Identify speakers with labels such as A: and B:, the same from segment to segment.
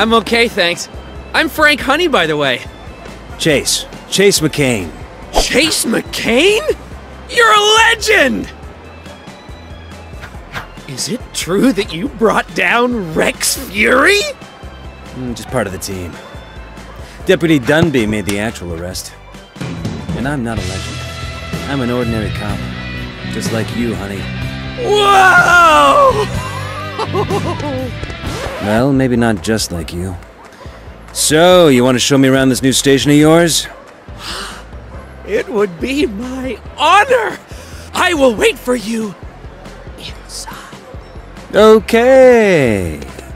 A: I'm okay, thanks. I'm Frank Honey, by the way.
B: Chase McCain.
A: Chase McCain? You're a legend! Is it true that you brought down Rex Fury?
B: Just part of the team. Deputy Dunby made the actual arrest. And I'm not a legend. I'm an ordinary cop. Just like you, honey.
A: Whoa!
B: Well, maybe not just like you. So, you want to show me around this new station of yours?
A: It would be my honor! I will wait for you inside.
B: Okay.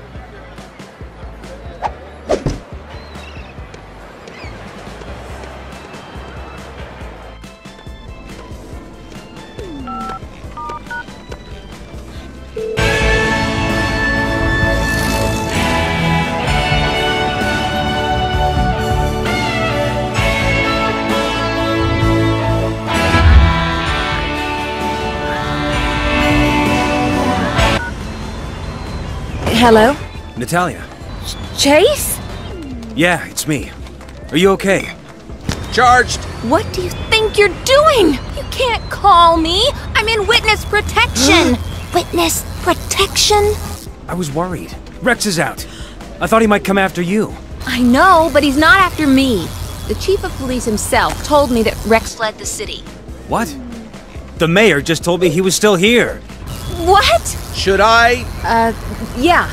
C: Hello?
B: Natalia.
C: Chase?
B: Yeah, it's me. Are you okay?
A: Charged!
C: What do you think you're doing? You can't call me. I'm in witness protection. Witness protection?
B: I was worried. Rex is out. I thought he might come after you.
C: I know, but he's not after me. The chief of police himself told me that Rex fled the city.
B: What? The mayor just told me he was still here.
C: What?
A: Should I?
C: Yeah.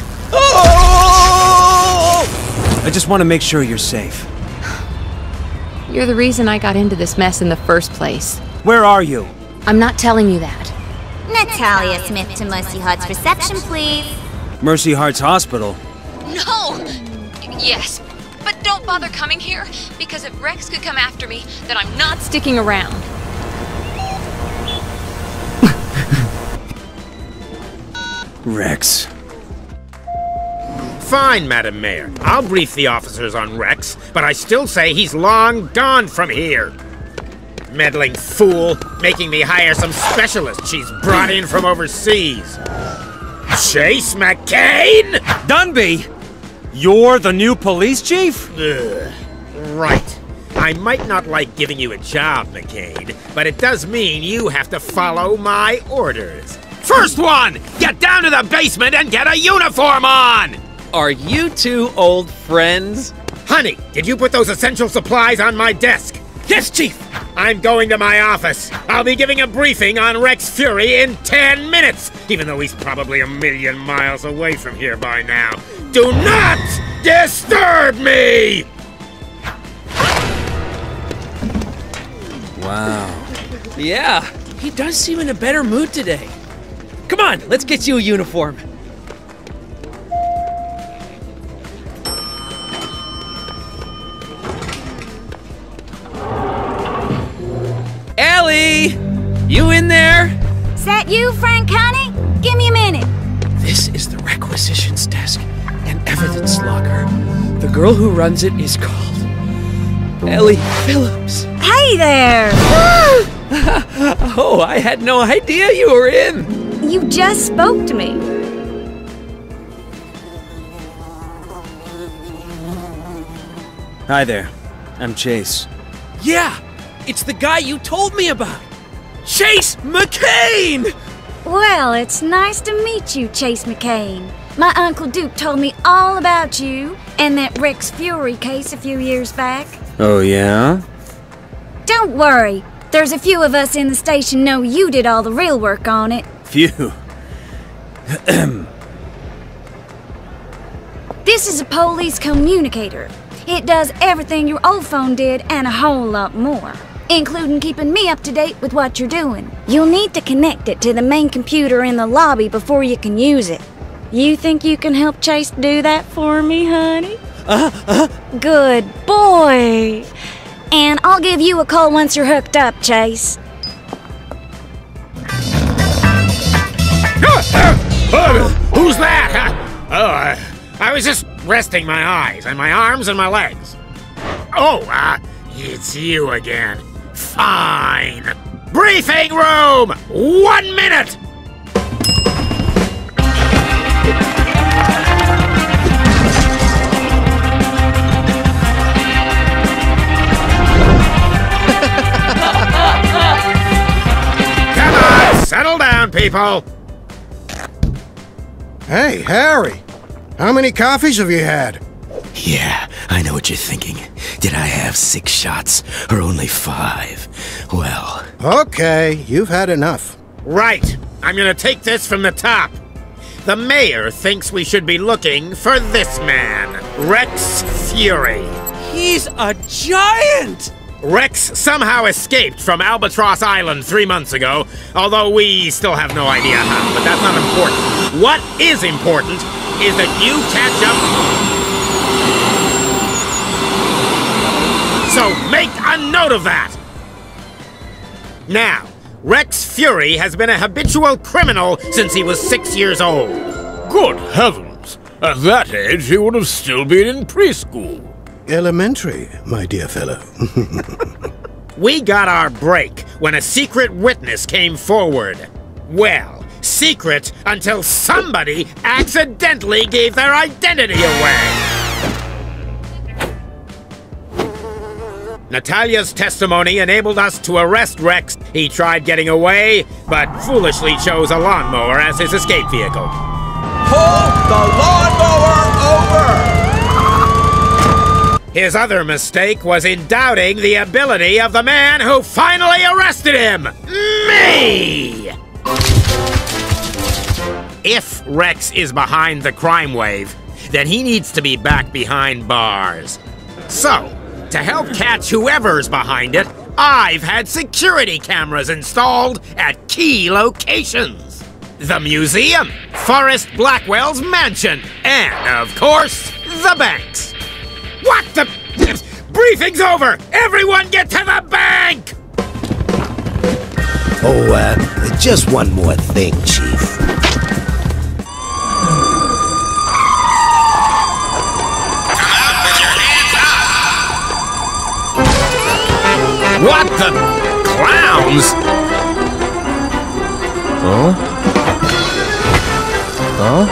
A: Oh!
B: I just want to make sure you're safe.
C: You're the reason I got into this mess in the first place.
B: Where are you?
C: I'm not telling you that.
D: Natalia Smith to Mercy Heart's reception, please.
B: Mercy Heart's Hospital.
C: No! Yes, but don't bother coming here, because if Rex could come after me, then I'm not sticking around.
B: Rex.
E: Fine, Madam Mayor. I'll brief the officers on Rex, but I still say he's long gone from here. Meddling fool, making me hire some specialist she's brought in from overseas. Chase McCain?
B: Dunby! You're the new police chief?
E: Ugh. Right. I might not like giving you a job, McCain, but it does mean you have to follow my orders. First one! Get down to the basement and get a uniform on!
A: Are you two old friends?
E: Honey, did you put those essential supplies on my desk?
A: Yes, Chief!
E: I'm going to my office. I'll be giving a briefing on Rex Fury in 10 minutes, even though he's probably a million miles away from here by now. Do not disturb me!
B: Wow.
A: Yeah, he does seem in a better mood today. Come on, let's get you a uniform. Ellie! You in there?
D: Is that you, Frank Honey? Give me a minute.
A: This is the requisitions desk and evidence locker. The girl who runs it is called Ellie Phillips.
D: Hey there!
A: Oh, I had no idea you were in.
D: You just spoke to me.
B: Hi there. I'm Chase.
A: Yeah, it's the guy you told me about. Chase McCain!
D: Well, it's nice to meet you, Chase McCain. My Uncle Duke told me all about you and that Rex Fury case a few years back.
B: Oh, yeah?
D: Don't worry. There's a few of us in the station know you did all the real work on it.
B: Phew.
D: This is a police communicator. It does everything your old phone did and a whole lot more, including keeping me up to date with what you're doing. You'll need to connect it to the main computer in the lobby before you can use it. You think you can help Chase do that for me, honey? Good boy. And I'll give you a call once you're hooked up, Chase.
E: Who's that? Oh, I was just resting my eyes and my arms and my legs. Oh, it's you again. Fine. Briefing room! 1 minute! people!
F: Hey, Harry! How many coffees have you had?
G: Yeah, I know what you're thinking. Did I have 6 shots, or only 5? Well...
F: Okay, you've had enough.
E: Right. I'm gonna take this from the top. The mayor thinks we should be looking for this man, Rex Fury.
A: He's a giant!
E: Rex somehow escaped from Albatross Island 3 months ago, although we still have no idea how, but that's not important. What is important is that you catch up. So make a note of that! Now, Rex Fury has been a habitual criminal since he was 6 years old.
H: Good heavens! At that age, he would have still been in preschool.
F: Elementary, my dear fellow.
E: We got our break when a secret witness came forward. Well, secret until somebody accidentally gave their identity away. Natalia's testimony enabled us to arrest Rex. He tried getting away, but foolishly chose a lawnmower as his escape vehicle.
I: Pull the lawnmower over!
E: His other mistake was in doubting the ability of the man who finally arrested him! Me! If Rex is behind the crime wave, then he needs to be back behind bars. So, to help catch whoever's behind it, I've had security cameras installed at key locations. The museum, Forrest Blackwell's mansion, and, of course, the banks. What the... Briefing's over! Everyone get to the bank!
G: Oh, just one more thing, Chief.
E: What the... clowns?
H: Huh? Huh?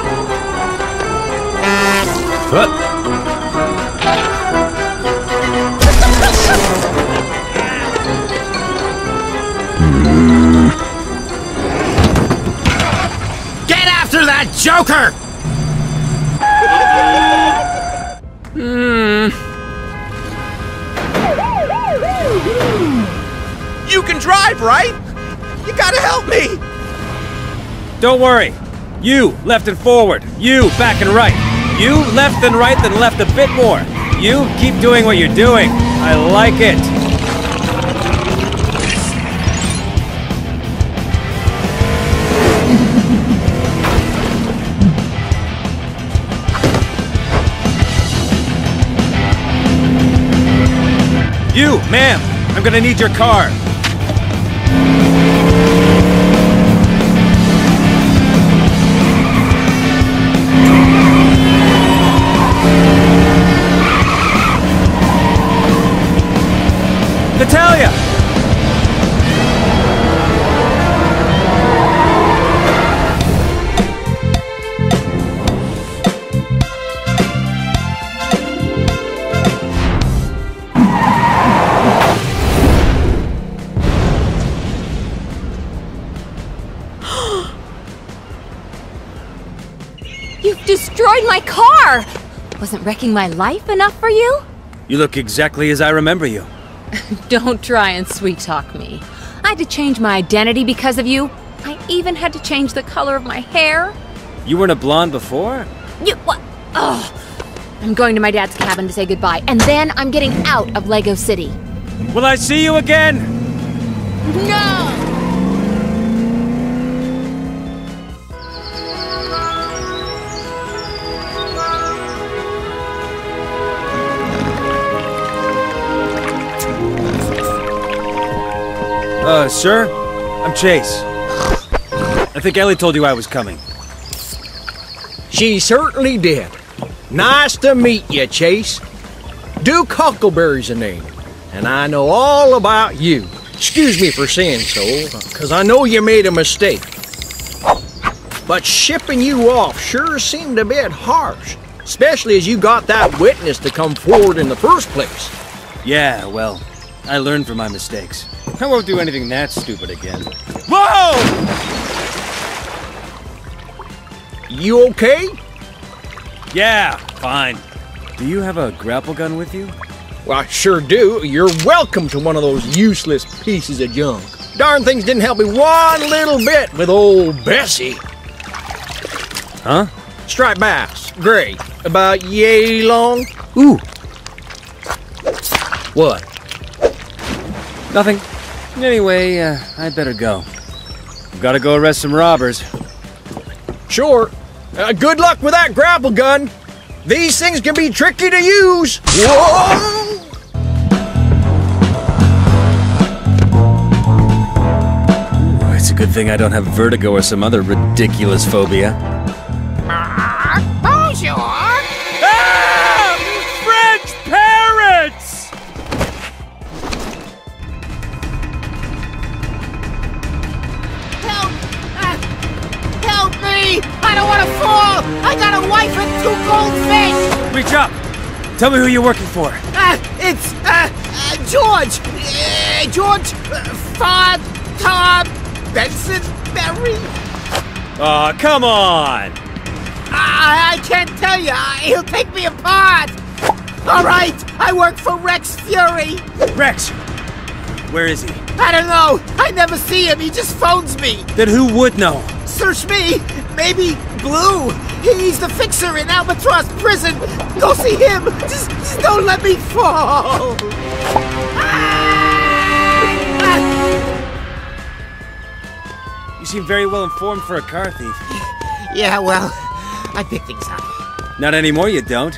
H: What?
E: Get after that Joker!
I: You can drive, right? You gotta help me!
B: Don't worry. You, left and forward. You, back and right. You, left and right, then left a bit more. You, keep doing what you're doing. I like it. You, ma'am, I'm gonna need your car. Natalia!
C: You've destroyed my car! Wasn't wrecking my life enough for you?
B: You look exactly as I remember you.
C: Don't try and sweet-talk me. I had to change my identity because of you. I even had to change the color of my hair.
B: You weren't a blonde before?
C: You what? Ugh. I'm going to my dad's cabin to say goodbye, and then I'm getting out of Lego City.
B: Will I see you again?
C: No!
B: Sir? I'm Chase. I think Ellie told you I was coming.
I: She certainly did. Nice to meet you, Chase. Duke Huckleberry's the name, and I know all about you. Excuse me for saying so, because I know you made a mistake. But shipping you off sure seemed a bit harsh, especially as you got that witness to come forward in the first place.
B: Yeah, well, I learned from my mistakes. I won't do anything that stupid again. Whoa!
I: You okay?
B: Yeah, fine. Do you have a grapple gun with you?
I: Well, I sure do. You're welcome to one of those useless pieces of junk. Darn things didn't help me one little bit with old Bessie.
B: Huh?
I: Striped bass, gray, about yay long.
B: Ooh.
I: What?
B: Nothing. Anyway, I'd better go. Gotta go arrest some robbers.
I: Sure. Good luck with that grapple gun. These things can be tricky to use. Whoa!
B: Ooh, it's a good thing I don't have vertigo or some other ridiculous phobia.
E: Bonjour!
B: Ah! French parrots!
E: Help! Help me! I don't want to fall! I got a wife and 2 goldfish!
B: Reach up! Tell me who you're working for.
E: It's, George! George Fod Tom Benson Berry?
B: Aw, come on!
E: I can't tell you. He'll take me apart. All right, I work for Rex Fury.
B: Rex! Where is he?
E: I don't know. I never see him. He just phones me.
B: Then who would know?
E: Search me. Maybe Blue. He's the fixer in Albatross Prison. Go see him. Just don't let me fall.
B: You seem very well informed for a car thief.
E: Yeah, well, I pick things up.
B: Not anymore, you don't.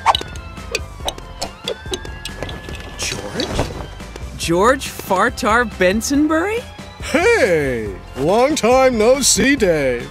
A: George Fartar Bensonbury?
F: Hey! Long time no see, Dave.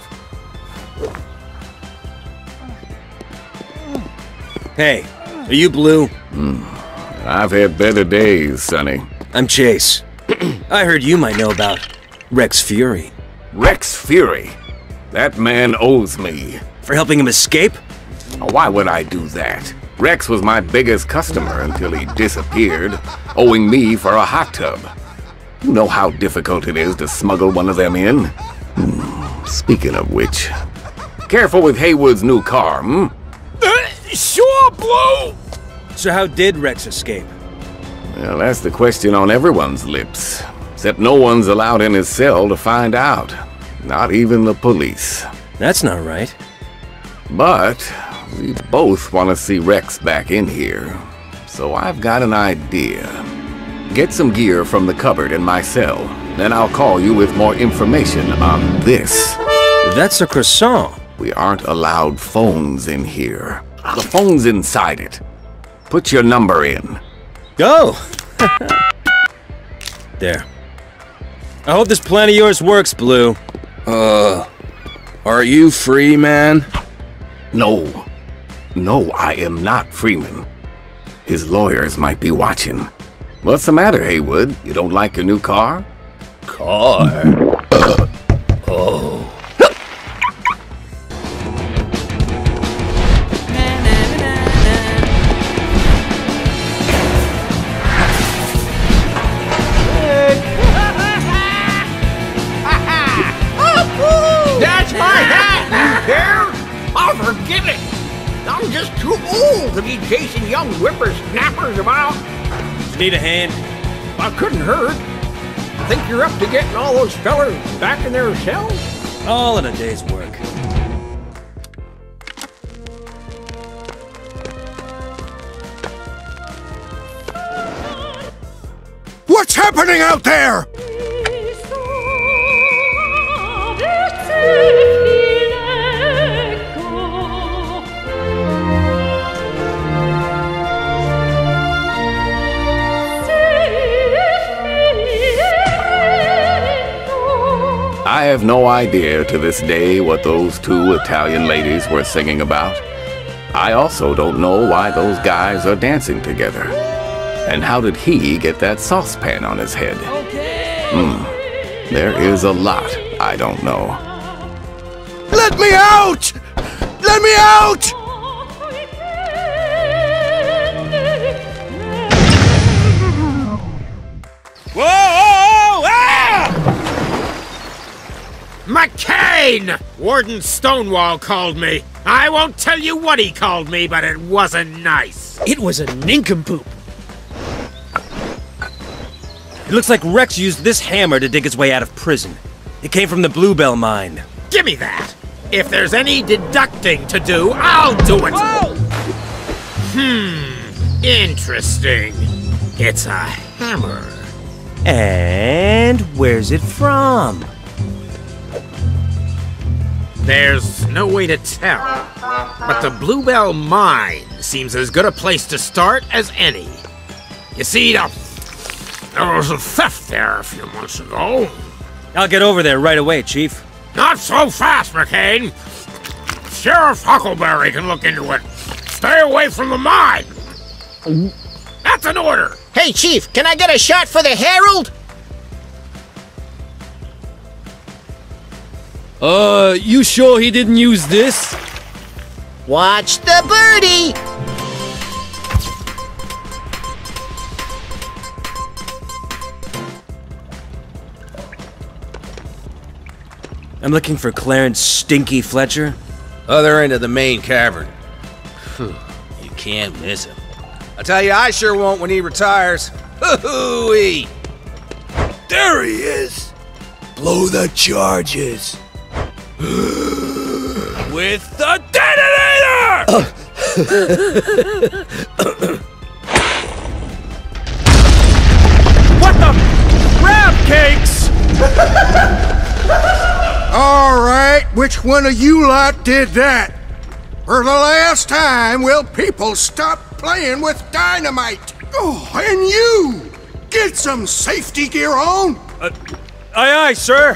B: Hey, are you Blue?
J: I've had better days, Sonny.
B: I'm Chase. I heard you might know about Rex Fury.
J: Rex Fury? That man owes me.
B: For helping him escape?
J: Why would I do that? Rex was my biggest customer until he disappeared, owing me for a hot tub. You know how difficult it is to smuggle one of them in? Speaking of which, careful with Haywood's new car,
H: Sure, Blue!
B: So how did Rex escape?
J: Well, that's the question on everyone's lips. Except no one's allowed in his cell to find out. Not even the police.
B: That's not right.
J: But we both want to see Rex back in here. So I've got an idea. Get some gear from the cupboard in my cell. Then I'll call you with more information on this.
B: That's a croissant.
J: We aren't allowed phones in here. The phone's inside it. Put your number in.
B: Go! There. I hope this plan of yours works, Blue.
G: Are you free, man?
J: No. No, I am not Freeman. His lawyers might be watching. What's the matter, Haywood? You don't like your new car?
G: Car? Oh.
I: That's my hat, you care? Oh, forget it. I'm just too old to be chasing young whippersnappers about.
B: Need a hand?
I: I couldn't hurt. Think you're up to getting all those fellers back in their cells?
B: All in a day's work.
F: What's happening out there?
J: I have no idea to this day what those 2 Italian ladies were singing about. I also don't know why those guys are dancing together. And how did he get that saucepan on his head? There is a lot I don't know.
F: Let me out! Let me out!
B: Whoa! Ah!
E: McCain! Warden Stonewall called me. I won't tell you what he called me, but it wasn't nice.
A: It was a nincompoop.
B: It looks like Rex used this hammer to dig his way out of prison. It came from the Bluebell mine.
E: Give me that. If there's any deducting to do, I'll do it.
A: Whoa!
E: Interesting. It's a hammer.
B: And where's it from?
E: There's no way to tell, but the Bluebell Mine seems as good a place to start as any. You see, there was a theft there a few months ago.
B: I'll get over there right away, Chief.
E: Not so fast, McCain. Sheriff Huckleberry can look into it. Stay away from the mine. That's an order.
I: Hey, Chief, can I get a shot for the Herald?
A: You sure he didn't use this?
I: Watch the birdie!
B: I'm looking for Clarence Stinky Fletcher.
F: Other end of the main cavern. Phew, you can't miss him. I tell you, I sure won't when he retires. Hoo-hoo-wee! There he is! Blow the charges! With the detonator!
A: What the crab cakes?
K: All right, which one of you lot did that? For the last time, will people stop playing with dynamite? Oh, and you! Get some safety gear on!
B: Aye, aye, sir.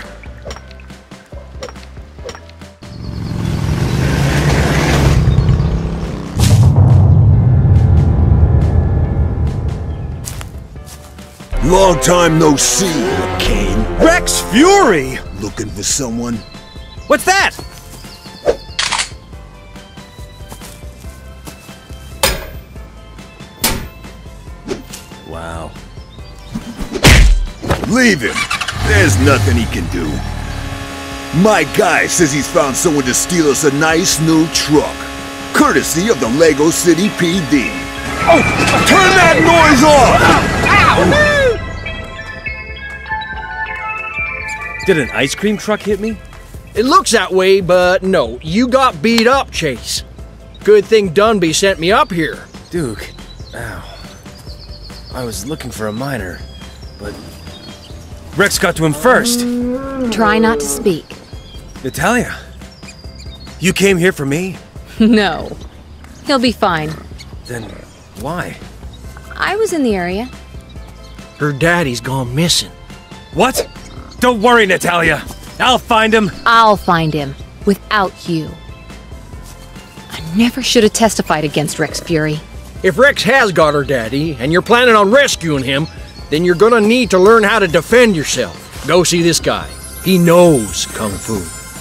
F: Long time no see, McCain.
B: Rex Fury!
F: Looking for someone?
B: What's that? Wow.
F: Leave him. There's nothing he can do. My guy says he's found someone to steal us a nice new truck. Courtesy of the Lego City PD. Oh! Turn that noise off!
E: Ow!
B: Did an ice cream truck hit me?
I: It looks that way, but no, you got beat up, Chase. Good thing Dunby sent me up here.
B: Duke, ow. I was looking for a miner, but Rex got to him first.
C: Try not to speak.
B: Natalia, you came here for me?
C: No. He'll be fine.
B: Then why?
C: I was in the area.
I: Her daddy's gone missing.
B: What? Don't worry, Natalia. I'll find him.
C: I'll find him. Without you. I never should have testified against Rex Fury.
I: If Rex has got her daddy, and you're planning on rescuing him, then you're gonna need to learn how to defend yourself. Go see this guy. He knows Kung Fu.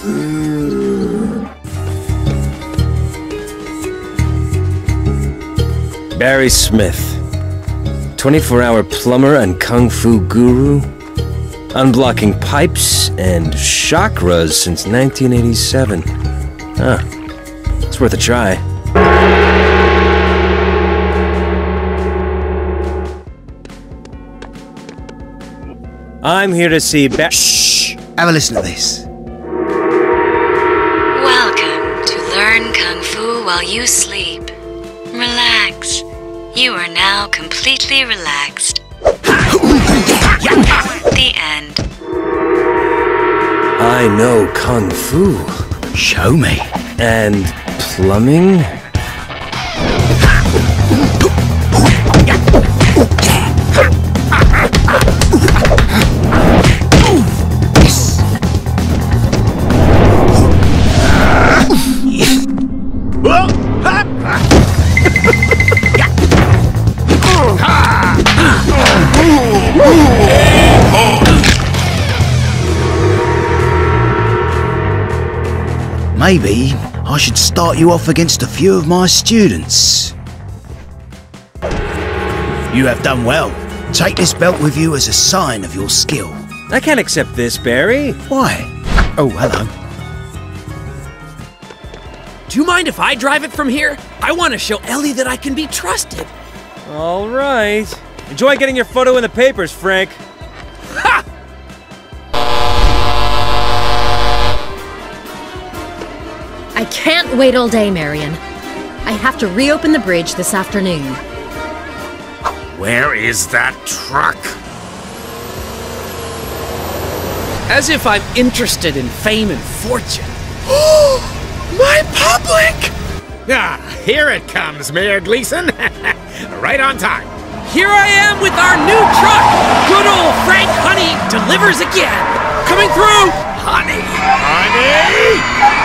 B: Barry Smith. 24-hour plumber and Kung Fu guru. Unblocking pipes and chakras since 1987. Huh. It's worth a try. I'm here to see
L: Shh! Have a listen to this.
M: Welcome to Learn Kung Fu while you sleep. Relax. You are now completely relaxed. The end.
B: I know Kung Fu.
L: Show me.
B: And plumbing?
L: Maybe I should start you off against a few of my students. You have done well. Take this belt with you as a sign of your skill.
B: I can't accept this, Barry.
L: Why?
I: Oh, hello.
A: Do you mind if I drive it from here? I want to show Ellie that I can be trusted.
B: All right. Enjoy getting your photo in the papers, Frank.
A: Ha!
N: I can't wait all day, Marion. I have to reopen the bridge this afternoon.
E: Where is that truck?
A: As if I'm interested in fame and fortune. My public!
E: Ah, here it comes, Mayor Gleason. Right on time.
A: Here I am with our new truck! Good old Frank Honey delivers again! Coming through! Honey!
E: Honey!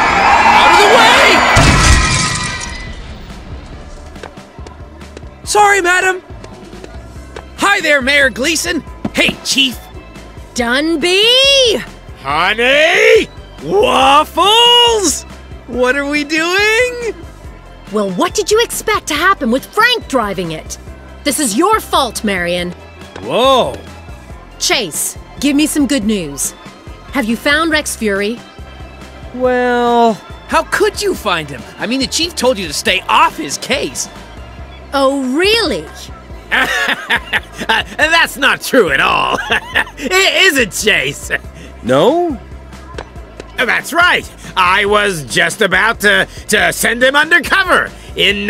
A: Out of the way! Sorry, madam. Hi there, Mayor Gleason. Hey, Chief.
N: Dunby!
E: Honey!
A: Waffles! What are we doing?
N: Well, what did you expect to happen with Frank driving it? This is your fault, Marion.
B: Whoa!
N: Chase, give me some good news. Have you found Rex Fury?
B: Well...
A: How could you find him? I mean, the Chief told you to stay off his case.
N: Oh, really?
E: That's not true at all. Is it, Chase?
B: No?
E: That's right. I was just about to send him undercover in,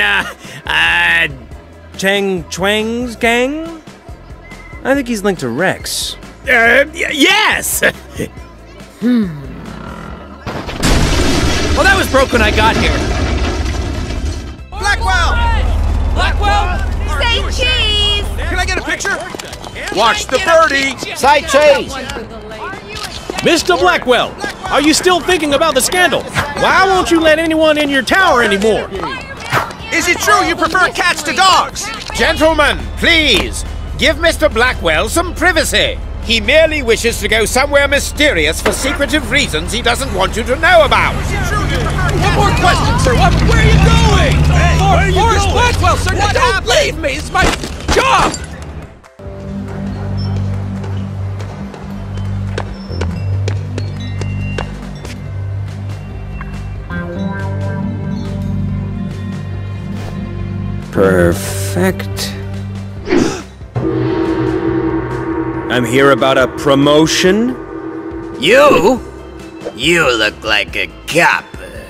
B: Chang Chuang's gang? I think he's linked to Rex.
E: Yes!
A: Well, that was broke when I got here.
F: Blackwell!
C: Say cheese!
F: Can I get a picture? Watch the birdie!
I: Say cheese! Mr. Blackwell, are you still thinking about the scandal? Why won't you let anyone in your tower anymore?
F: Is it true you prefer cats to dogs?
E: Gentlemen, please, give Mr. Blackwell some privacy. He merely wishes to go somewhere mysterious for secretive reasons he doesn't want you to know about.
A: One more question, sir. Where are you going? Hey, Forrest Blackwell, sir. Don't leave me. It's my job.
B: Perfect. I'm here about a promotion.
O: You? You look like a cop.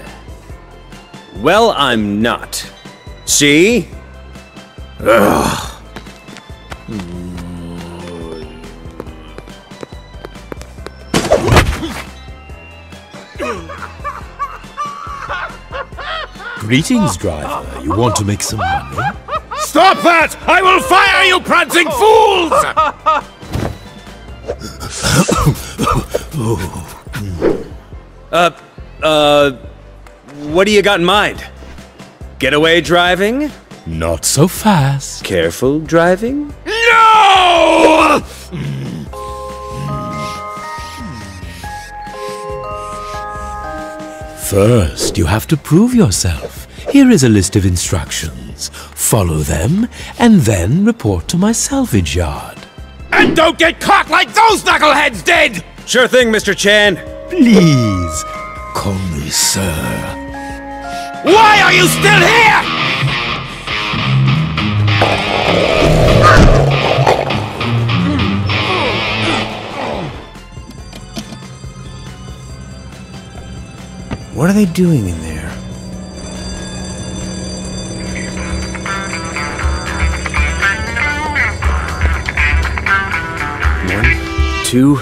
B: Well, I'm not. See? Ugh.
P: Greetings, driver. You want to make some money?
E: Stop that! I will fire you, prancing fools!
B: What do you got in mind? Getaway driving?
P: Not so fast.
B: Careful driving?
E: No!
P: First, you have to prove yourself. Here is a list of instructions. Follow them, and then report to my salvage yard.
E: And don't get caught like those knuckleheads did!
B: Sure thing, Mr. Chan.
P: Please, call me sir.
E: Why are you still here?
B: What are they doing in there? One, two...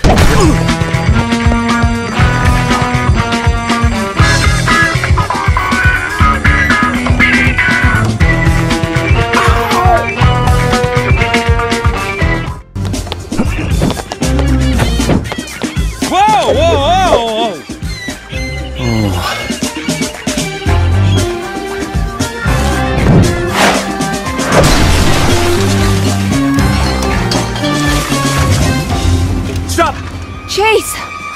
C: Chase!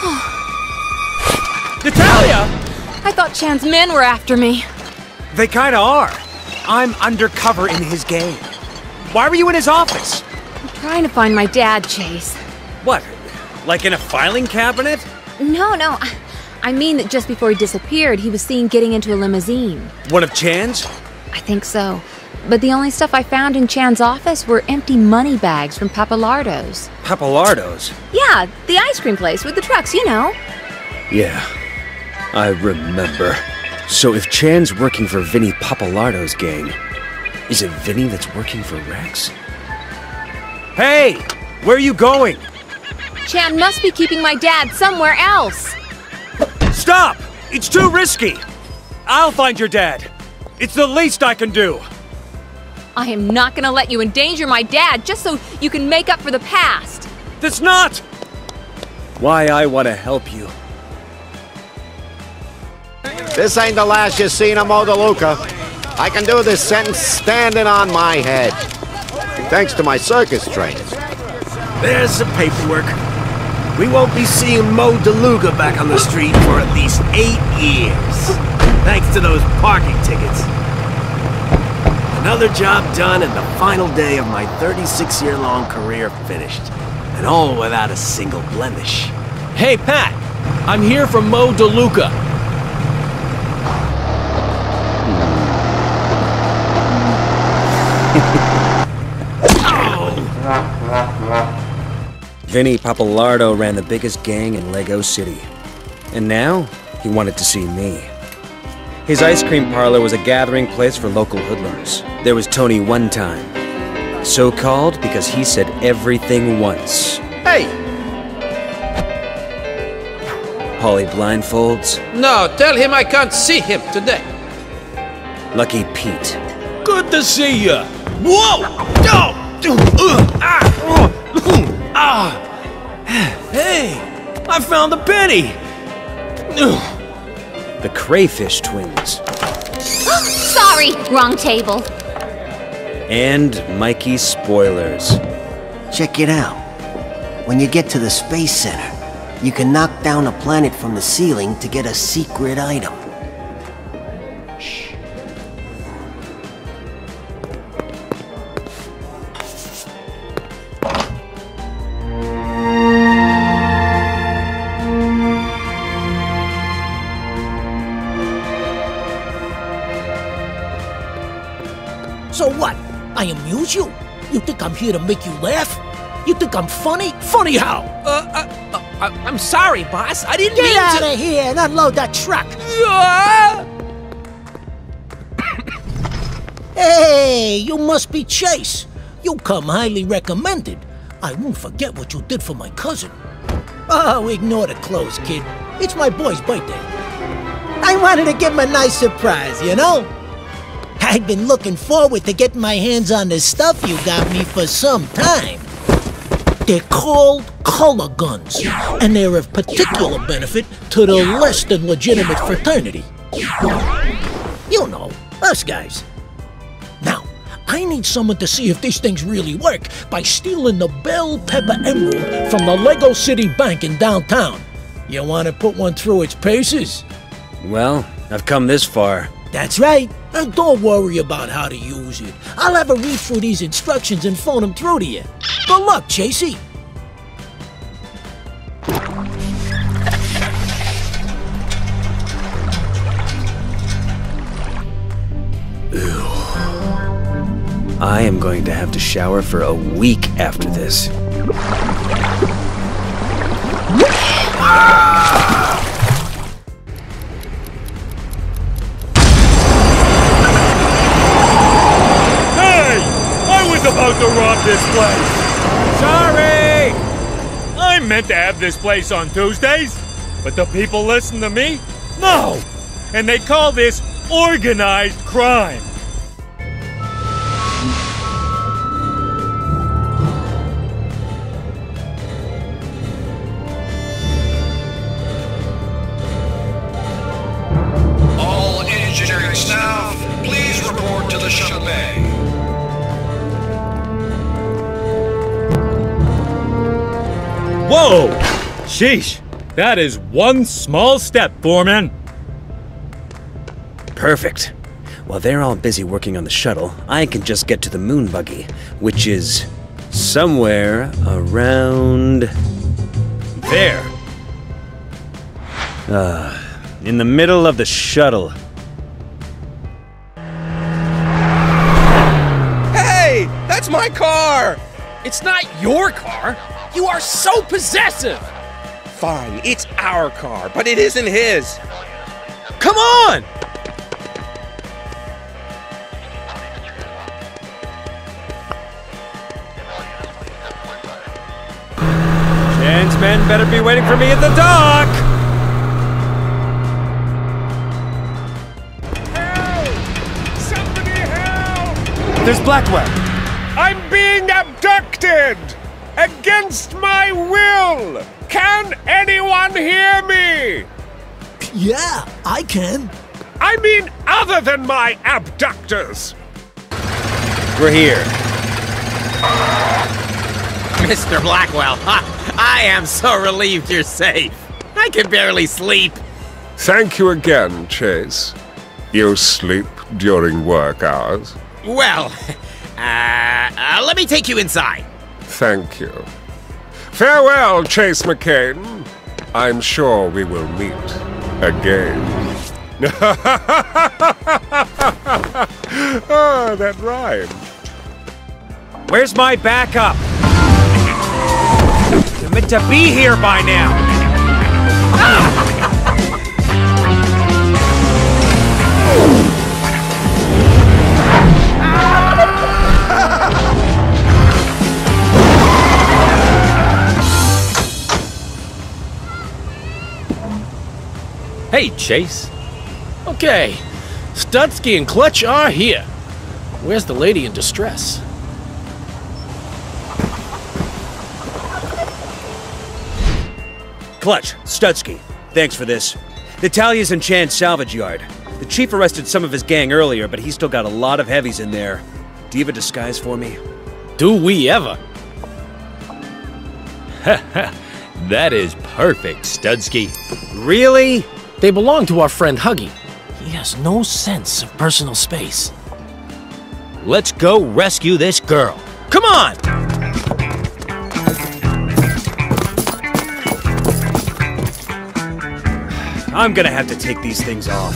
A: Natalia!
C: I thought Chan's men were after me.
A: They kinda are. I'm undercover in his gang. Why were you in his office?
C: I'm trying to find my dad, Chase.
B: What? Like in a filing cabinet?
C: No. I mean that just before he disappeared, he was seen getting into a limousine.
B: One of Chan's?
C: I think so. But the only stuff I found in Chan's office were empty money bags from Papalardo's.
B: Papalardo's?
C: Yeah, the ice cream place with the trucks, you know.
B: Yeah, I remember. So if Chan's working for Vinny Papalardo's gang, is it Vinny that's working for Rex? Hey! Where are you going?
C: Chan must be keeping my dad somewhere else.
B: Stop! It's too risky! I'll find your dad. It's the least I can do.
C: I am not gonna let you endanger my dad just so you can make up for the past.
B: That's not why I want to help you.
Q: This ain't the last you've seen of Mo DeLuca. I can do this sentence standing on my head. Thanks to my circus trainers.
G: There's the paperwork. We won't be seeing Mo DeLuca back on the street for at least 8 years. Thanks to those parking tickets. Another job done and the final day of my 36-year-long career finished. And all without a single blemish.
I: Hey, Pat. I'm here from Mo DeLuca.
B: Vinny Papalardo ran the biggest gang in Lego City. And now, he wanted to see me. His ice cream parlor was a gathering place for local hoodlums. There was Tony One Time. So-called because he said everything once.
R: Hey!
B: Paulie Blindfolds.
R: No, tell him I can't see him today.
B: Lucky Pete.
I: Good to see ya!
G: Whoa! Hey! I found the penny!
B: The Crayfish Twins.
C: Sorry, wrong table.
B: And Mikey Spoilers.
S: Check it out. When you get to the Space Center, you can knock down a planet from the ceiling to get a secret item.
T: So what? I amuse you? You think I'm here to make you laugh? You think I'm funny? Funny how?
R: I'm sorry, boss. I didn't mean to—
T: Get out of here and unload that truck! Hey, you must be Chase. You come highly recommended. I won't forget what you did for my cousin. Oh, ignore the clothes, kid. It's my boy's birthday. I wanted to give him a nice surprise, you know? I've been looking forward to getting my hands on this stuff you got me for some time. They're called color guns, and they're of particular benefit to the less than legitimate fraternity. You know, us guys. Now, I need someone to see if these things really work by stealing the bell pepper emerald from the Lego City Bank in downtown. You want to put one through its paces?
B: Well, I've come this far.
T: That's right. And don't worry about how to use it. I'll have a read through these instructions and phone them through to you. Good luck, Chasey.
B: I am going to have to shower for a week after this.
H: About to rob this place. Sorry! I meant to have this place on Tuesdays, but the people listen to me? No! And they call this organized crime.
U: All engineering staff, please report to the shuttle bay.
H: Whoa! Sheesh! That is one small step, Foreman.
B: Perfect. While they're all busy working on the shuttle, I can just get to the moon buggy, which is somewhere around there. In the middle of the shuttle.
R: Hey! That's my car! It's not your car! You are so possessive! Fine, it's our car, but it isn't his. Come on!
B: Chan's men better be waiting for me at the dock!
H: Help! Somebody help!
B: There's Blackwell!
H: I'm being abducted! Against my will! Can anyone hear me?
T: Yeah, I can.
H: I mean, other than my abductors!
B: We're here.
E: Mr. Blackwell, I am so relieved you're safe. I can barely sleep.
D: Thank you again, Chase. You sleep during work hours?
E: Well, let me take you inside.
D: Thank you. Farewell, Chase McCain. I'm sure we will meet again. Oh, that rhymed.
B: Where's my backup? You're meant to be here by now!
R: Hey, Chase. Okay, Studsky and Clutch are here. Where's the lady in distress?
B: Clutch, Studsky, thanks for this. Natalia's in Chan's salvage yard. The chief arrested some of his gang earlier, but he's still got a lot of heavies in there. Do you have a disguise for me?
R: Do we ever?
V: That is perfect, Studsky.
B: Really?
R: They belong to our friend Huggy. He has no sense of personal space.
V: Let's go rescue this girl.
R: Come on!
B: I'm gonna have to take these things off.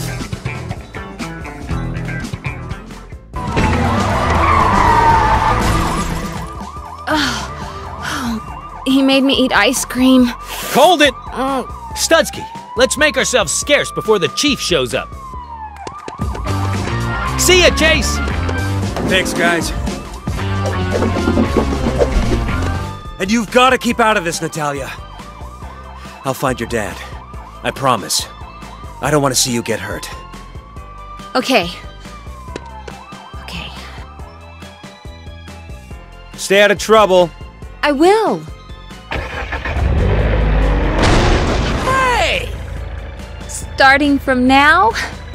C: He made me eat ice cream.
R: Hold it!
V: Studsky, let's make ourselves scarce before the chief shows up. See ya, Chase!
B: Thanks, guys. And you've got to keep out of this, Natalia. I'll find your dad. I promise. I don't want to see you get hurt.
C: Okay. Okay.
B: Stay out of trouble.
C: I will.
R: Hey!
C: Starting from now?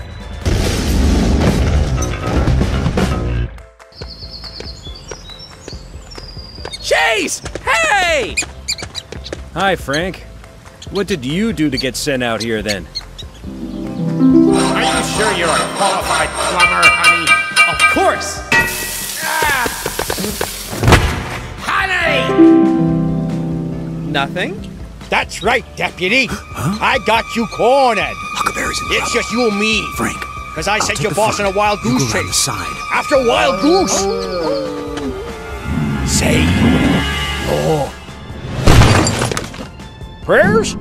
R: Chase! Hey!
B: Hi, Frank. What did you do to get sent out here, then?
E: Are you sure you're a qualified plumber, honey?
R: Of course!
E: Honey!
W: Nothing?
X: That's right, Deputy. I got you cornered. Huckleberry's in It's just you and me.
L: Frank,
X: because I sent
L: take
X: your
L: the
X: boss on
L: front.
X: a wild
L: You
X: goose
L: go around
X: chase.
L: the side.
X: After a wild goose. Say your prayers?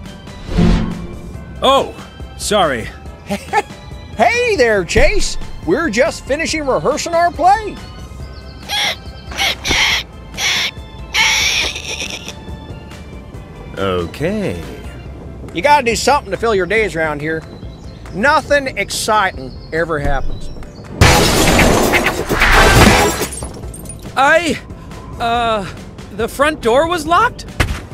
B: Oh, sorry.
X: Hey there, Chase. We're just finishing rehearsing our play.
B: Okay.
X: You gotta do something to fill your days around here. Nothing exciting ever happens.
A: The front door was locked?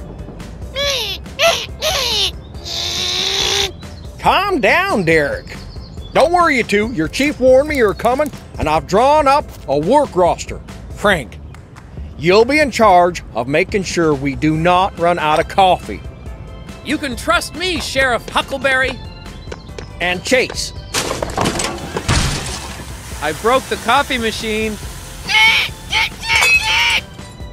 X: Calm down, Derek. Don't worry, you two. Your chief warned me you were coming, and I've drawn up a work roster. Frank, you'll be in charge of making sure we do not run out of coffee.
A: You can trust me, Sheriff Huckleberry.
X: And Chase.
A: I broke the coffee machine.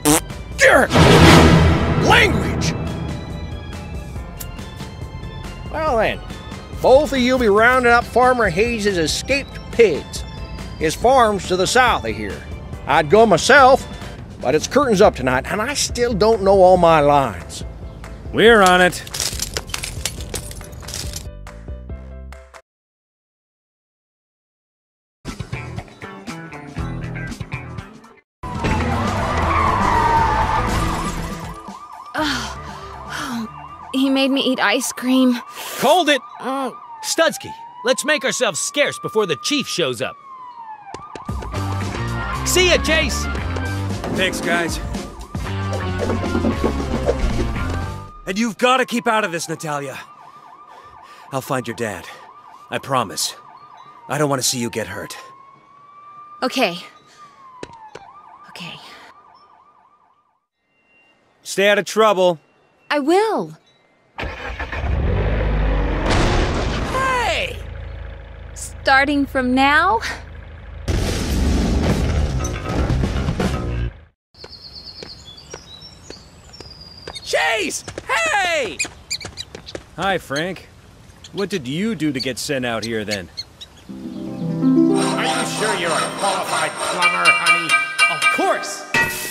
X: Derek! Language! Well then, both of you be rounding up Farmer Hayes' escaped pigs. His farm's to the south of here. I'd go myself, but it's curtains up tonight, and I still don't know all my lines.
B: We're on it.
C: He made me eat ice cream.
V: Cold it! Studsky, let's make ourselves scarce before the chief shows up. See ya, Chase!
B: Thanks, guys. And you've got to keep out of this, Natalia. I'll find your dad. I promise. I don't want to see you get hurt.
C: Okay. Okay.
B: Stay out of trouble.
C: I will.
R: Hey!
C: Starting from now?
R: Chase! Hey!
B: Hi, Frank. What did you do to get sent out here, then?
E: Are you sure you're a qualified plumber, honey?
R: Of course!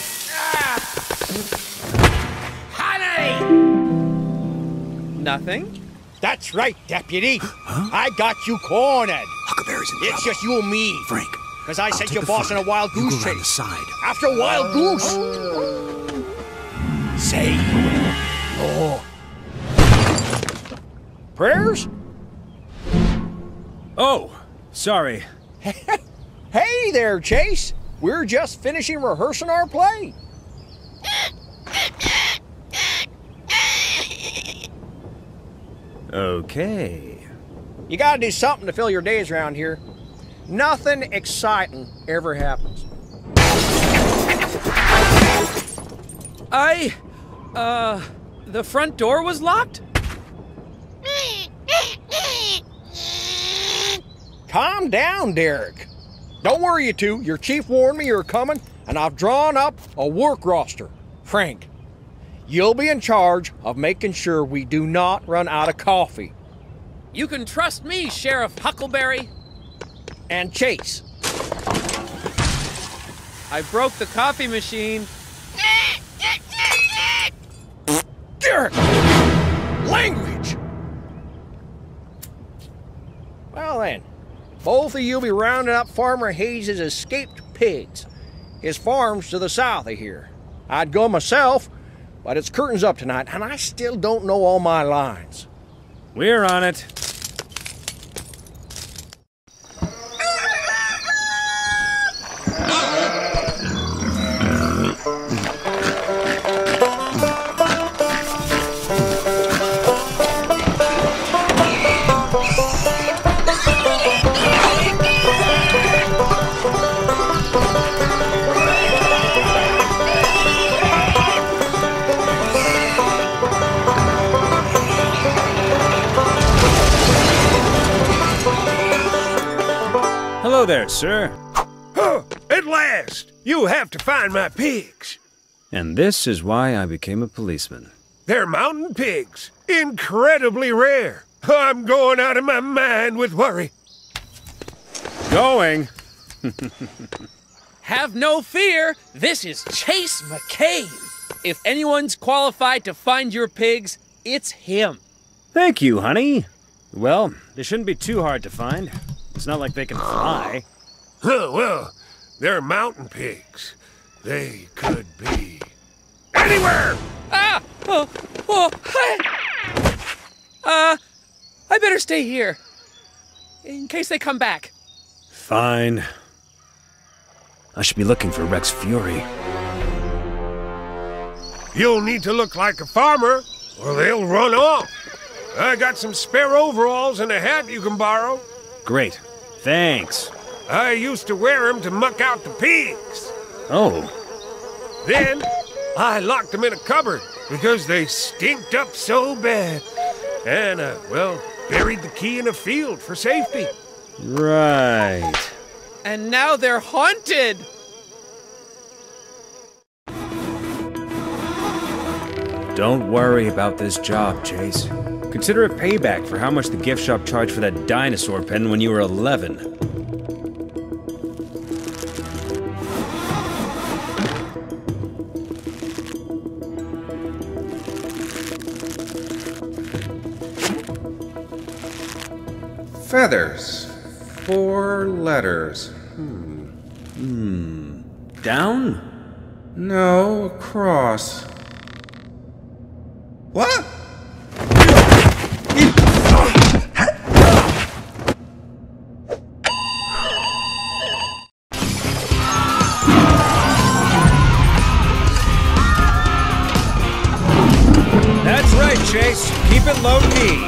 E: Honey!
R: Nothing?
X: That's right, Deputy. I got you cornered.
L: Huckleberry's in
X: It's just you and me.
L: Frank,
X: Because I sent
L: take
X: your
L: the
X: boss on
L: front.
X: a wild
L: You
X: goose
L: go around
X: chase.
L: the side.
X: After a wild goose. Say no. Prayers?
B: Oh, sorry.
X: Hey there, Chase. We're just finishing rehearsing our play.
B: Okay.
X: You gotta do something to fill your days around here. Nothing exciting ever happens.
R: The front door was locked?
X: Calm down, Derek. Don't worry, you two. Your chief warned me you were coming, and I've drawn up a work roster. Frank, you'll be in charge of making sure we do not run out of coffee.
R: You can trust me, Sheriff Huckleberry.
X: And Chase.
R: I broke the coffee machine.
X: Derek! Language! Well then, both of you be rounding up Farmer Hayes' escaped pigs. His farm's to the south of here. I'd go myself, but it's curtains up tonight, and I still don't know all my lines.
B: We're on it. Hello there, sir.
D: Oh, at last! You have to find my pigs.
B: And this is why I became a policeman.
D: They're mountain pigs. Incredibly rare. I'm going out of my mind with worry.
B: Going?
R: Have no fear, this is Chase McCain. If anyone's qualified to find your pigs, it's him.
B: Thank you, honey. Well, they shouldn't be too hard to find. It's not like they can fly.
D: Well, they're mountain pigs. They could be anywhere!
R: I better stay here. In case they come back.
B: Fine. I should be looking for Rex Fury.
D: You'll need to look like a farmer, or they'll run off. I got some spare overalls and a hat you can borrow.
B: Great. Thanks.
D: I used to wear them to muck out the pigs.
B: Oh.
D: Then, I locked them in a cupboard because they stinked up so bad. And, well, buried the key in a field for safety.
B: Right.
R: And now they're haunted.
B: Don't worry about this job, Chase. Consider it payback for how much the gift shop charged for that dinosaur pen when you were 11.
J: Feathers. 4 letters.
B: Down?
J: No, across. What?
B: That's right, Chase. Keep it low-key.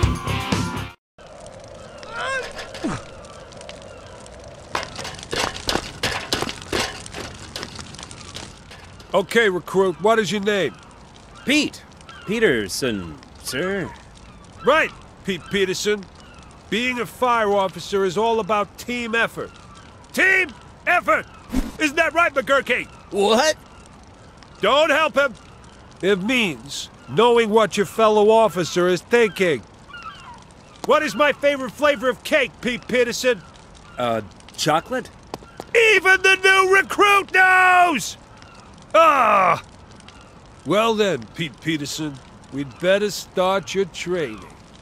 D: Okay, recruit, what is your name?
B: Pete. Peterson, sir.
D: Right, Pete Peterson. Being a fire officer is all about team effort. Team effort! Isn't that right, McGurky?
T: What?
D: Don't help him. It means knowing what your fellow officer is thinking. What is my favorite flavor of cake, Pete Peterson?
B: Chocolate?
D: Even the new recruit knows! Ah! Well then, Pete Peterson, we'd better start your training.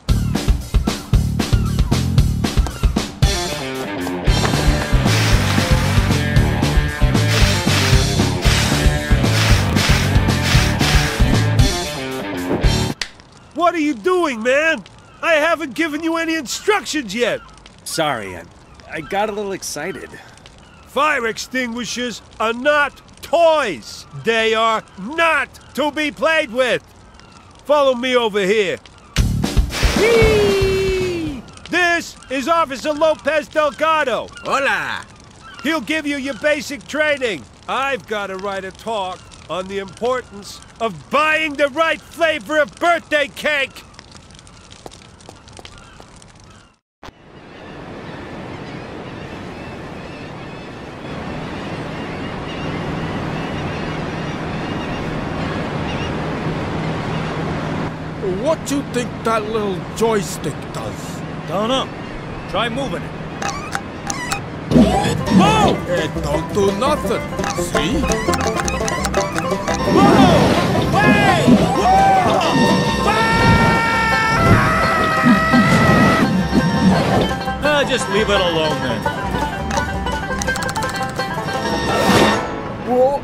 D: What are you doing, man? I haven't given you any instructions yet.
B: Sorry, I got a little excited.
D: Fire extinguishers are not toys. They are not to be played with. Follow me over here. Whee! This is Officer Lopez Delgado.
G: Hola.
D: He'll give you your basic training. I've got to write a talk on the importance of buying the right flavor of birthday cake.
G: What you think that little joystick does?
V: Don't know. Try moving it.
G: Whoa! It don't do nothing. See?
D: Whoa! Wait!
V: Just leave it alone then.
G: Whoa!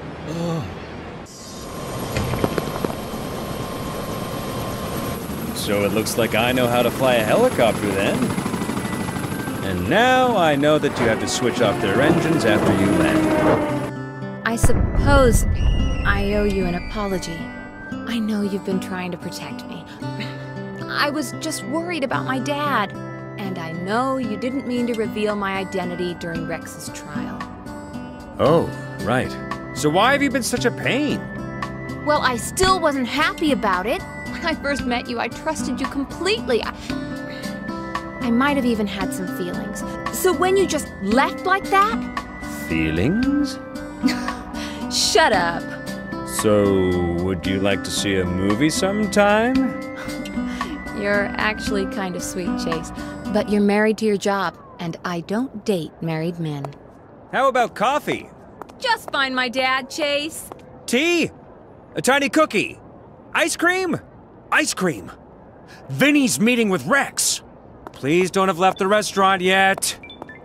B: So it looks like I know how to fly a helicopter then. And now I know that you have to switch off their engines after you land.
C: I suppose I owe you an apology. I know you've been trying to protect me. I was just worried about my dad. And I know you didn't mean to reveal my identity during Rex's trial.
B: Oh, right. So why have you been such a pain?
C: Well, I still wasn't happy about it. When I first met you, I trusted you completely. I might have even had some feelings. So when you just left like that...
B: Feelings?
C: Shut up.
B: So, would you like to see a movie sometime?
C: You're actually kind of sweet, Chase. But you're married to your job, and I don't date married men.
B: How about coffee?
C: Just find my dad, Chase.
B: Tea? A tiny cookie? Ice cream? Ice cream. Vinny's meeting with Rex. Please don't have left the restaurant yet.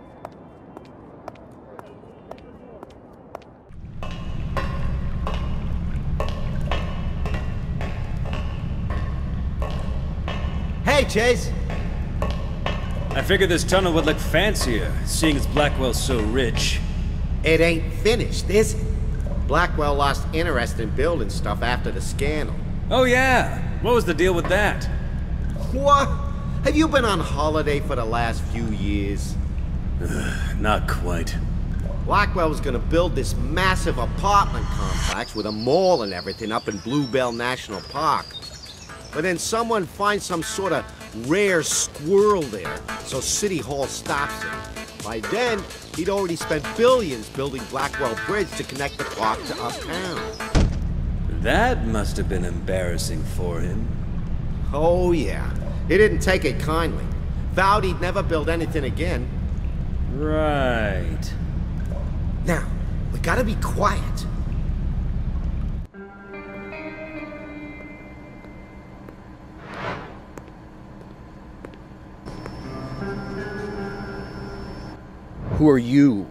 Q: Hey, Chase.
B: I figured this tunnel would look fancier, seeing as Blackwell's so rich.
Q: It ain't finished, is it? Blackwell lost interest in building stuff after the scandal.
B: Oh yeah? What was the deal with that?
Q: What? Have you been on holiday for the last few years?
B: Not quite.
Q: Blackwell was gonna build this massive apartment complex with a mall and everything up in Bluebell National Park. But then someone finds some sort of rare squirrel there, so City Hall stops it. By then, he'd already spent billions building Blackwell Bridge to connect the park to uptown.
B: That must have been embarrassing for him.
Q: Oh, yeah. He didn't take it kindly. Vowed he'd never build anything again.
B: Right.
Q: Now, we gotta be quiet.
X: Who are you?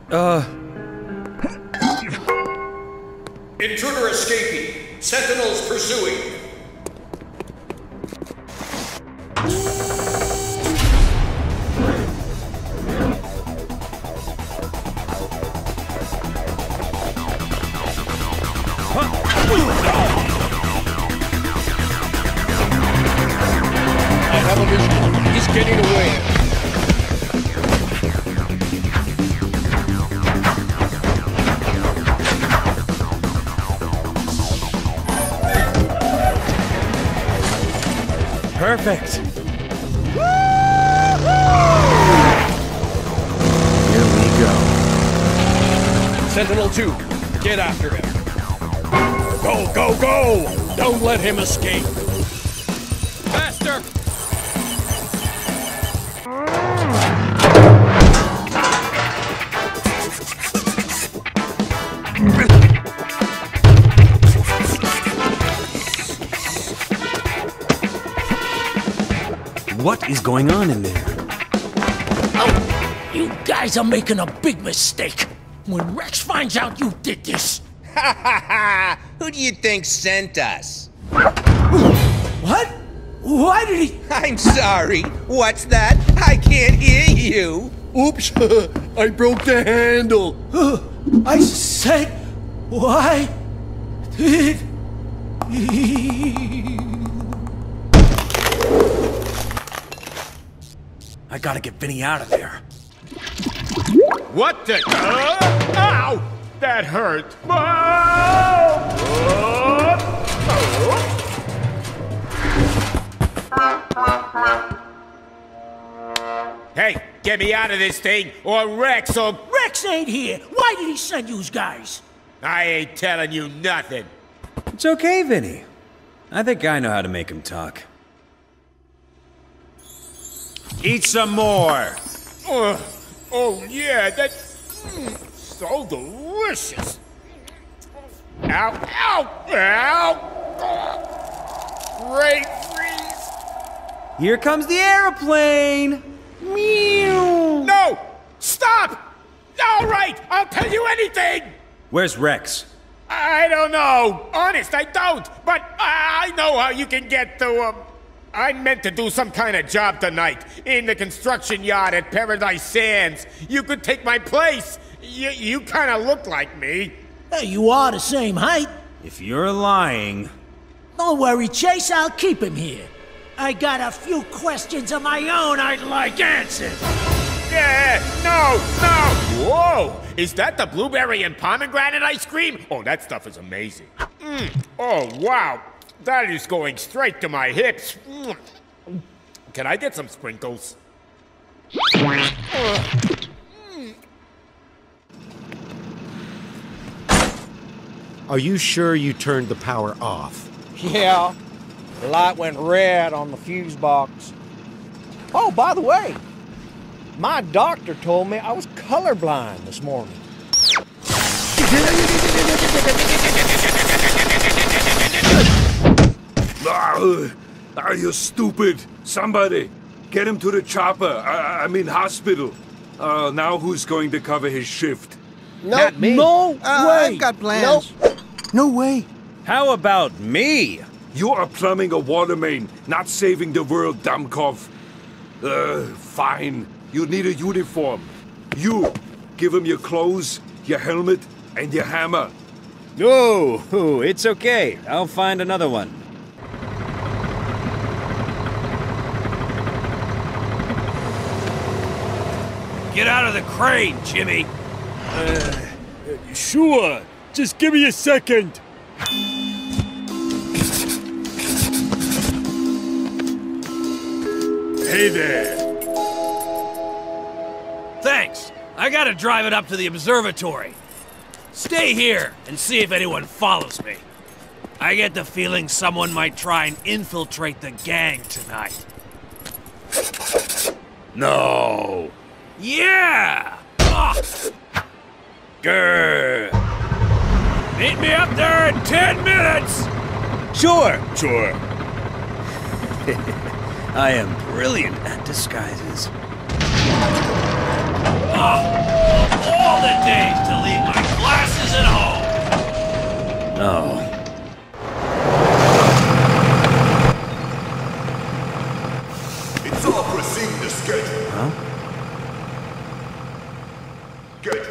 U: Intruder escaping. Sentinels pursuing.
X: I have a vision. He's getting away.
B: Perfect.
X: Here we go. Sentinel 2, get after him. Go, go, go! Don't let him escape. Faster!
B: What is going on in there?
T: Oh, you guys are making a big mistake. When Rex finds out you did this.
F: Ha ha ha! Who do you think sent us?
T: What? Why did he?
F: I'm sorry. What's that? I can't hear you.
X: Oops, I broke the handle.
T: I said, why did he?
B: I gotta get Vinny out of there.
E: What the? Ow! That hurt. Hey, get me out of this thing, or Rex will...
T: Rex ain't here. Why did he send you guys?
E: I ain't telling you nothing.
B: It's okay, Vinny. I think I know how to make him talk.
E: Eat some more. Oh yeah, that's so delicious. Ow, ow, ow. Great freeze.
B: Here comes the airplane. Meow.
E: No, stop. All right, I'll tell you anything.
B: Where's Rex?
E: I don't know. Honest, I don't. But I know how you can get to him. I meant to do some kind of job tonight in the construction yard at Paradise Sands. You could take my place. You kind of look like me.
T: Hey, you are the same height.
B: If you're lying...
T: Don't worry, Chase, I'll keep him here. I got a few questions of my own I'd like answered.
E: Yeah, no. Whoa, is that the blueberry and pomegranate ice cream? Oh, that stuff is amazing. Oh, wow. That is going straight to my hips. Can I get some sprinkles?
Q: Are you sure you turned the power off?
X: Yeah. The light went red on the fuse box. Oh, by the way, my doctor told me I was colorblind this morning.
D: Are you stupid? Somebody, get him to the chopper. I mean hospital. Now who's going to cover his shift?
X: Not me. No way.
O: I've got plans.
X: Nope.
O: No way.
B: How about me?
D: You are plumbing a water main, not saving the world, Damkov. Fine. You need a uniform. You, give him your clothes, your helmet, and your hammer.
B: No, it's okay. I'll find another one.
G: Get out of the crane, Jimmy!
H: Sure. Just give me a second.
D: Hey there.
G: Thanks. I gotta drive it up to the observatory. Stay here and see if anyone follows me. I get the feeling someone might try and infiltrate the gang tonight.
R: No.
G: Yeah! Ah. Grr. Meet me up there in 10 minutes!
R: Sure. I am brilliant at disguises.
G: All the days to leave my glasses at home!
R: Oh.
K: It's all proceeding to schedule.
R: Huh?
K: Good.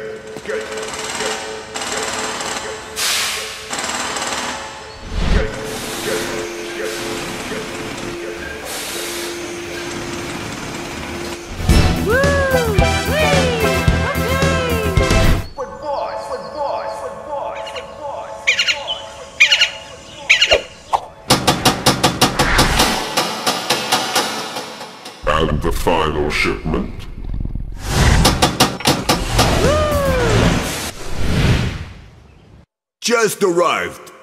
M: And the final shipment.
K: Just arrived.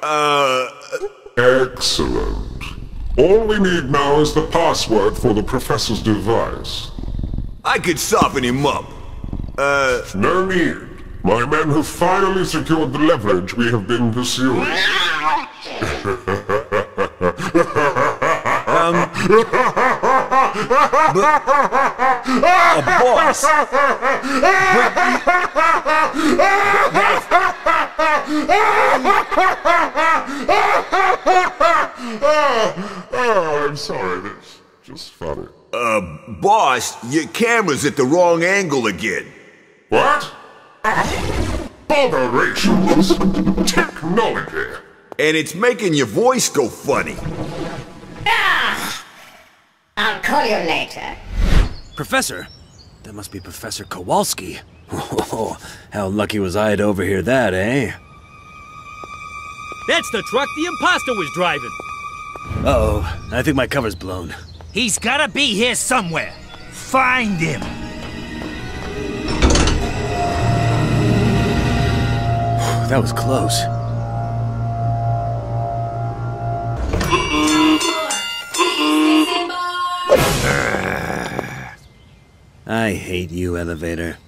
M: Excellent. All we need now is the password for the Professor's device.
K: I could soften him up.
M: No need. My men have finally secured the leverage we have been pursuing.
K: Boss.
M: I'm sorry, that's just funny.
K: Boss, your camera's at the wrong angle again.
M: What? Botherations! Technology!
K: And it's making your voice go funny.
N: I'll call you later.
B: Professor? That must be Professor Kowalski. Oh, how lucky was I to overhear that, eh?
V: That's the truck the imposter was driving.
B: Uh-oh, I think my cover's blown.
G: He's gotta be here somewhere. Find him.
B: That was close. I hate you, elevator.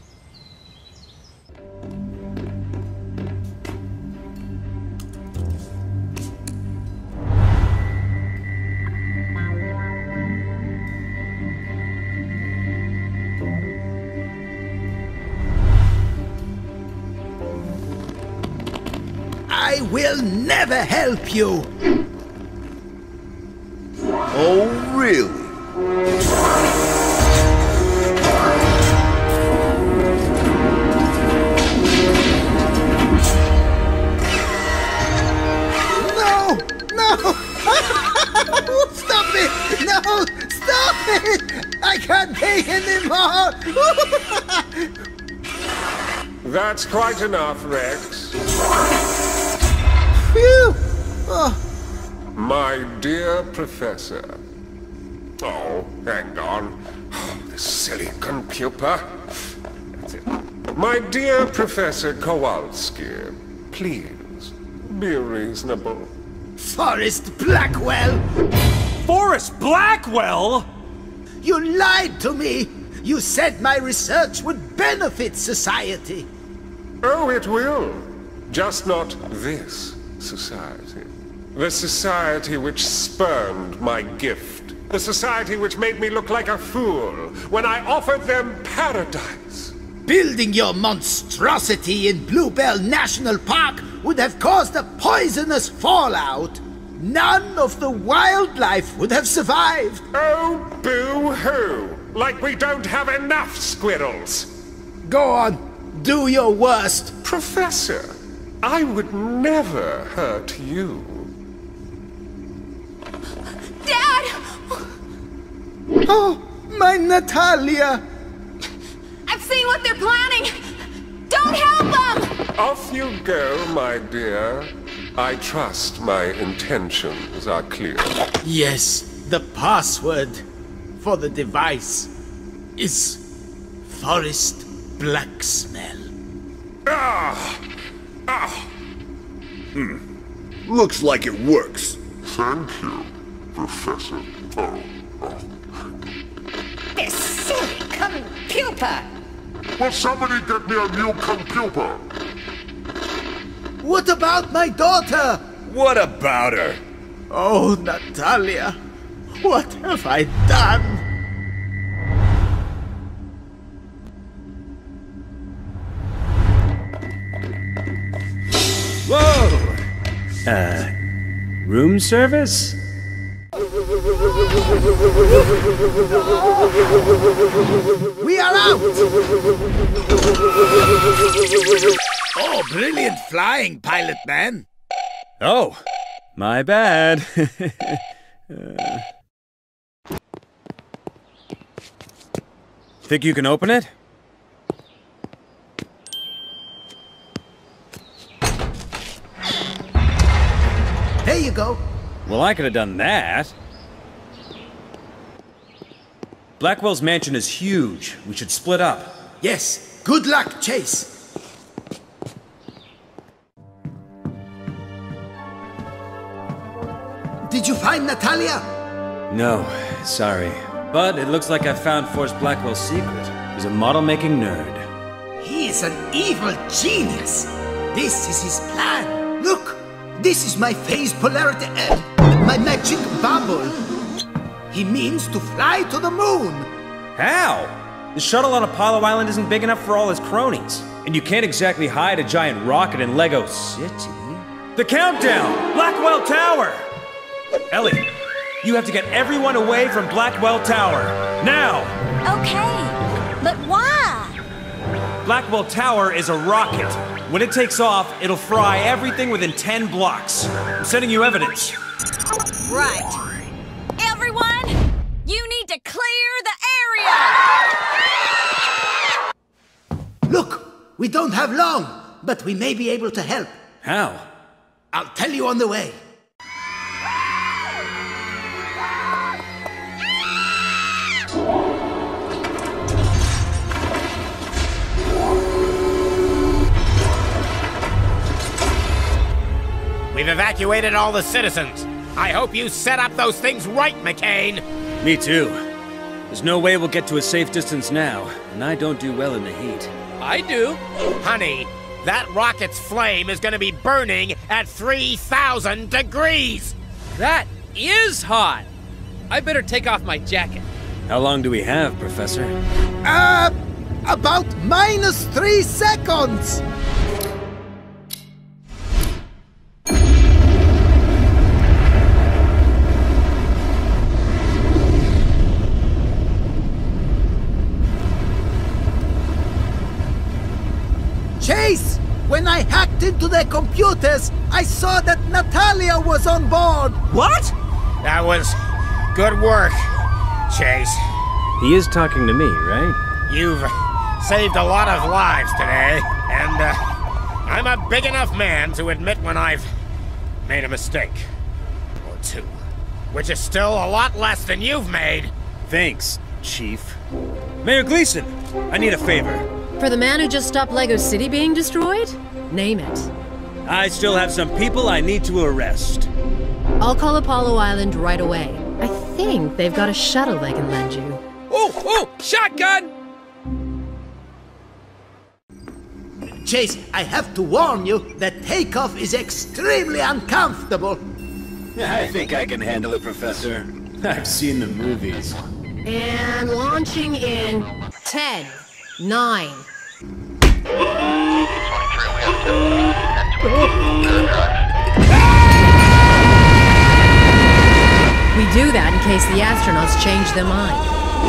O: I will never help you.
K: Oh, really?
O: No! Stop it! No! Stop it! I can't take anymore!
D: That's quite enough, Rex.
O: Phew! Oh.
D: My dear Professor. Oh, hang on. Oh, this silly computer. That's it. My dear Professor Kowalski, please, be reasonable.
O: Forrest Blackwell!
G: Forrest Blackwell?!
O: You lied to me! You said my research would benefit society!
D: Oh, it will. Just not this society. The society which spurned my gift. The society which made me look like a fool when I offered them paradise.
O: Building your monstrosity in Bluebell National Park would have caused a poisonous fallout. None of the wildlife would have survived.
D: Oh, boo-hoo! Like we don't have enough squirrels.
O: Go on, do your worst.
D: Professor, I would never hurt you.
C: Dad!
O: Oh, my Natalia!
C: I've seen what they're planning! Don't help them!
D: Off you go, my dear. I trust my intentions are clear.
O: Yes, the password for the device is Forest Blacksmell.
K: Looks like it works.
M: Thank you, Professor.
N: This silly computer!
M: Will somebody get me a new computer?
O: What about my daughter?
K: What about her?
O: Oh, Natalia, what have I done?
B: Whoa! Room service?
O: We are out! Oh, brilliant flying, pilot man.
B: Oh, my bad. Think you can open it?
O: There you go.
B: Well, I could have done that. Blackwell's mansion is huge. We should split up.
O: Yes. Good luck, Chase. Did you find Natalia?
B: No, sorry. But it looks like I found Forrest Blackwell's secret. He's a model-making nerd.
O: He is an evil genius. This is his plan. Look, this is my phase polarity my magic bubble. He means to fly to the moon.
B: How? The shuttle on Apollo Island isn't big enough for all his cronies. And you can't exactly hide a giant rocket in Lego City. The countdown! Blackwell Tower! Ellie, you have to get everyone away from Blackwell Tower. Now!
I: Okay, but why?
B: Blackwell Tower is a rocket. When it takes off, it'll fry everything within 10 blocks. I'm sending you evidence.
I: Right. Everyone, you need to clear the area!
O: Look, we don't have long, but we may be able to help.
B: How?
O: I'll tell you on the way.
E: We've evacuated all the citizens. I hope you set up those things right, McCain.
B: Me too. There's no way we'll get to a safe distance now, and I don't do well in the heat.
E: I do. Honey, that rocket's flame is gonna be burning at 3,000 degrees.
A: That is hot. I better take off my jacket.
B: How long do we have, Professor?
O: About -3 seconds. Chase! When I hacked into their computers, I saw that Natalia was on board!
E: What? That was good work, Chase.
B: He is talking to me, right?
E: You've saved a lot of lives today, and I'm a big enough man to admit when I've made a mistake. Or two. Which is still a lot less than you've made.
B: Thanks, Chief. Mayor Gleason, I need a favor.
P: For the man who just stopped Lego City being destroyed? Name it.
B: I still have some people I need to arrest.
P: I'll call Apollo Island right away. I think they've got a shuttle they can lend you.
A: Oh, shotgun!
O: Chase, I have to warn you that takeoff is extremely uncomfortable.
B: I think I can handle it, Professor. I've seen the movies.
P: And launching in 10, 9. We do that in case the astronauts change their mind.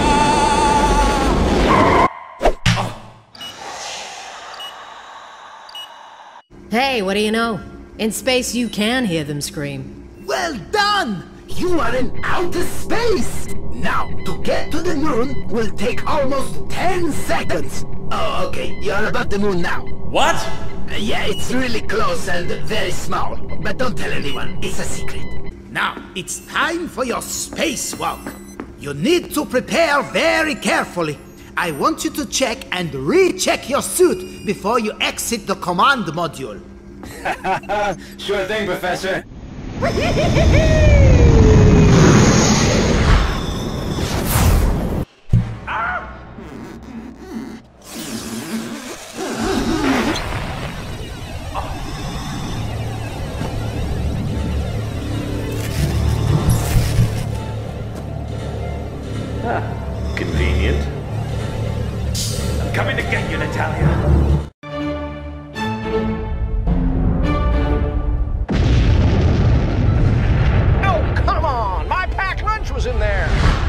P: Hey, what do you know? In space you can hear them scream.
O: Well done! You are in outer space! Now, to get to the moon will take almost 10 seconds. Oh, okay, you're above the moon now.
B: What?
O: Yeah, it's really close and very small. But don't tell anyone, it's a secret. Now, it's time for your spacewalk. You need to prepare very carefully. I want you to check and recheck your suit before you exit the command module.
B: Sure thing, Professor.
J: Convenient. I'm coming to get you, Natalia.
X: Oh, come on! My packed lunch was in there!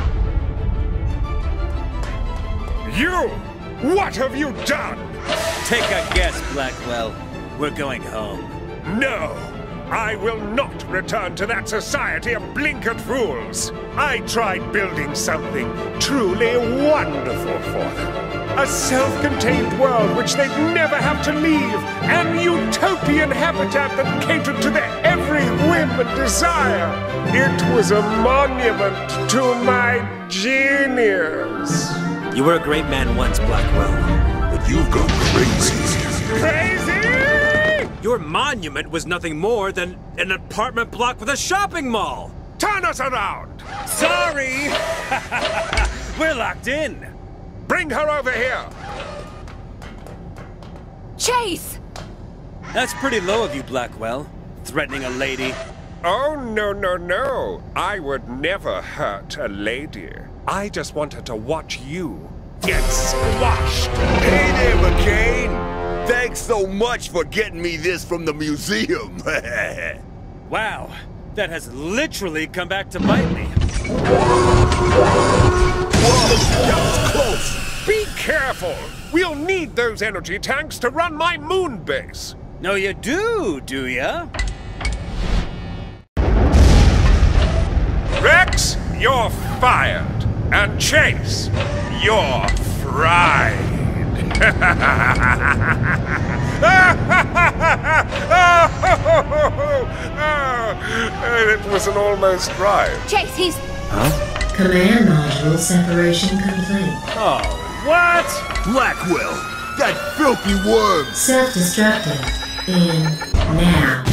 D: You! What have you done?
B: Take a guess, Blackwell. We're going home.
D: No! I will not return to that society of blinkered fools. I tried building something truly wonderful for them. A self-contained world which they'd never have to leave. An utopian habitat that catered to their every whim and desire. It was a monument to my genius.
B: You were a great man once, Blackwell.
K: But you've gone crazy.
D: Crazy?
B: Your monument was nothing more than an apartment block with a shopping mall!
D: Turn us around!
B: Sorry! We're locked in!
D: Bring her over here!
C: Chase!
B: That's pretty low of you, Blackwell. Threatening a lady.
D: Oh, no. I would never hurt a lady. I just wanted to watch you get squashed.
K: Hey there, McCain! Thanks so much for getting me this from the museum.
B: Wow, that has literally come back to bite me.
K: Whoa, that was close!
D: Be careful! We'll need those energy tanks to run my moon base.
B: No, you do ya?
D: Rex, you're fired. And Chase, you're fried. It was an almost ride.
C: Chase, he's...
B: Huh?
L: Command module separation complete.
B: Oh, what?
K: Blackwell, that filthy worm!
L: Self-destructive. In now.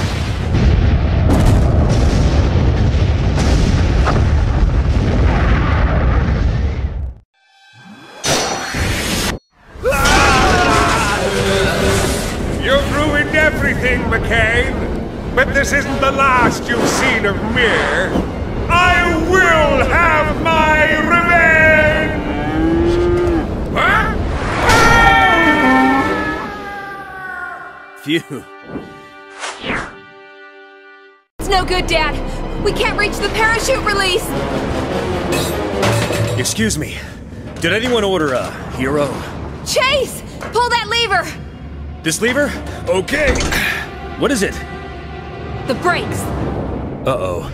D: You've ruined everything, McCain. But this isn't the last you've seen of me. I will have my revenge! Huh?
B: Phew.
C: It's no good, Dad. We can't reach the parachute release.
B: Excuse me. Did anyone order a hero?
C: Chase! Pull that lever!
B: This lever? Okay. What is it?
C: The brakes.
B: Uh-oh.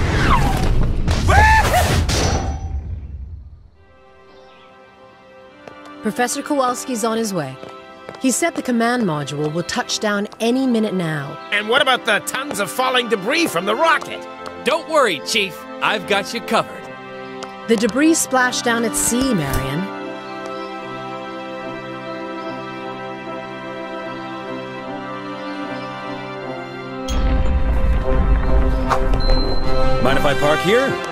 P: Professor Kowalski's on his way. He said the command module will touch down any minute now.
E: And what about the tons of falling debris from the rocket?
V: Don't worry, Chief. I've got you covered.
P: The debris splashed down at sea, Marion.
B: Mind if I park here?